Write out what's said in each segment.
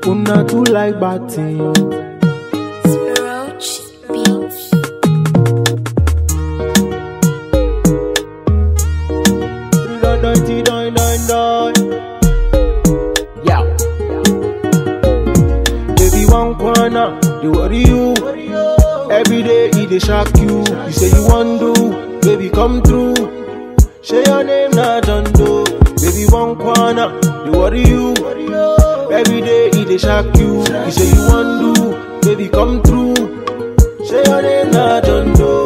Una too like bad thing. Speroach, Beatz. Yeah. Baby, one corner, they worry you. Every day, he dey shock you. You say you want do, baby, come through. Say your name, not John Doe. Baby, one corner, they worry you. Every day, he dey shock you. You say you want do, baby, come through. Say your name, not John Doe.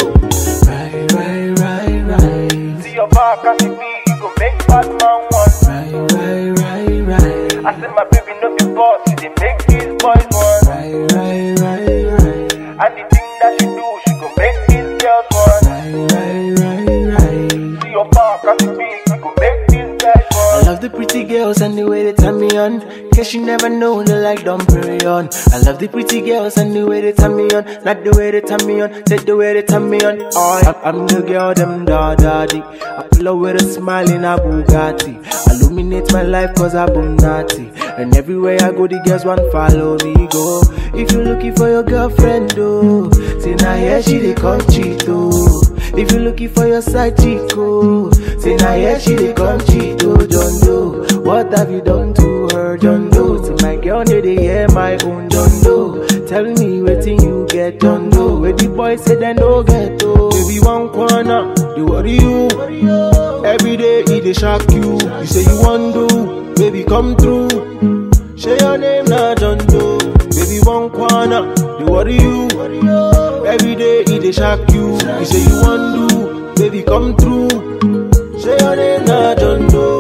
Right. See your back as it be, you go make bad man want. Right. I said my baby no be boss, she dey make these boys want. Right. And the thing that she do, she go make these girls want. Right. See your back as it be, you go make these guys I want. love the pretty girls and the way they turn me on. Guess you never know, they like Dom Perignon. I love the pretty girls and the way they turn me on. Not the way they turn me on, take the way they turn me on. I'm the girl, them daddy. I pull up with a smile in a Bugatti. Illuminate my life cause I boom naughty. And everywhere I go, the girls want follow me go. If you're looking for your girlfriend, oh, say now here she dey come cheat, oh. If you're looking for your side chick, oh, say now here she dey come cheat, oh, John Doe. What have you done to her, John Doe? See my girl, they hear my own John Doe. Tell me wetin you get, John Doe. Where the boys say they no get, oh. Baby, one corner, they worry you. Every day, he dey shock you. You say you want do, baby, come through. Say your name, not John Doe. Baby, one corner, they worry you. Every day, he dey shock you. You say you want do, baby, come through. Say your name, not John Doe.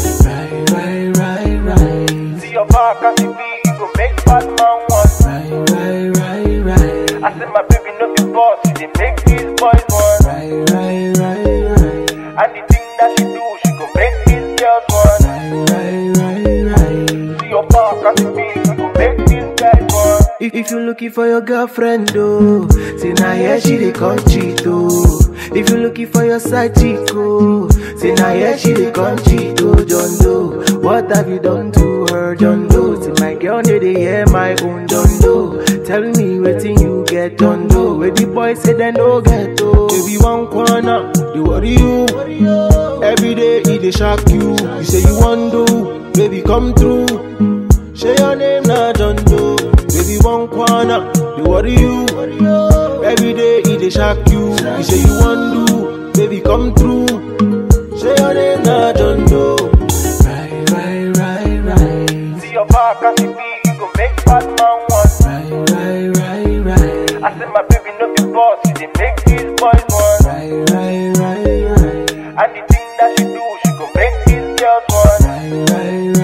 Right. See your back as it be, you go make bad man want. Right. I said my baby no be boss, she dey make these boys want. Right. And the thing that she do, she go make these girls want. See your back as it be, you go make these guys want. If you're looking for your girlfriend, oh, say now here she dey come cheat, oh. If you're looking for your side chick, oh, say now here she dey come cheat, oh, John Doe. What have you done to her, John Doe? See my girl, they hear my own John Doe. Tell me wetin you get, John Doe. Where the boys say they no get, oh. Baby, one corner, they worry you. Every day, he dey shock you. You say you want do, baby, come through. Say your name, not John Doe. Baby, one corner, they worry you. Every day, he dey shock you. You say you want do, baby, come through. Say your name, not John Doe. Right. See your back as it be, you go make bad man want. Right. I said my baby no be boss, she dey make these boys want. Right. And the thing that she do, she go make these girls want. Right.